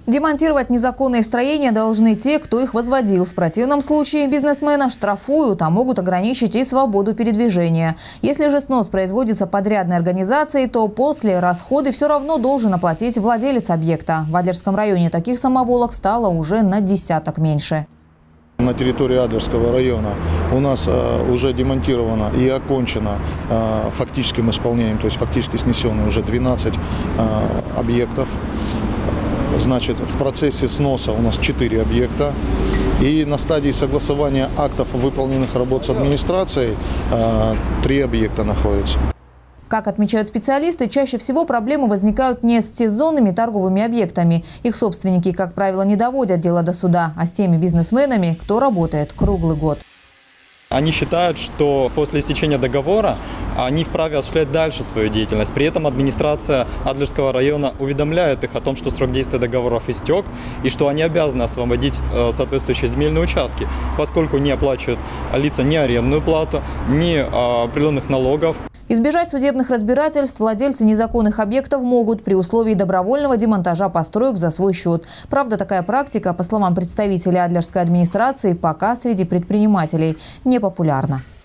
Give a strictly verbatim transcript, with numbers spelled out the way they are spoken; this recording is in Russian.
Демонтировать незаконные строения должны те, кто их возводил. В противном случае бизнесмена штрафуют, а могут ограничить и свободу передвижения. Если же снос производится подрядной организацией, то после расходы все равно должен оплатить владелец объекта. В Адлерском районе таких самоволок стало уже на десяток меньше. На территории Адлерского района у нас э, уже демонтировано и окончено э, фактическим исполнением, то есть фактически снесены уже двенадцать э, объектов. Значит, в процессе сноса у нас четыре объекта. И на стадии согласования актов выполненных работ с администрацией э, три объекта находятся. Как отмечают специалисты, чаще всего проблемы возникают не с сезонными торговыми объектами. Их собственники, как правило, не доводят дело до суда, а с теми бизнесменами, кто работает круглый год. Они считают, что после истечения договора они вправе осуществлять дальше свою деятельность. При этом администрация Адлерского района уведомляет их о том, что срок действия договоров истек и что они обязаны освободить соответствующие земельные участки, поскольку не оплачивают лица ни арендную плату, ни определенных налогов. Избежать судебных разбирательств владельцы незаконных объектов могут при условии добровольного демонтажа построек за свой счет. Правда, такая практика, по словам представителей Адлерской администрации, пока среди предпринимателей не популярна.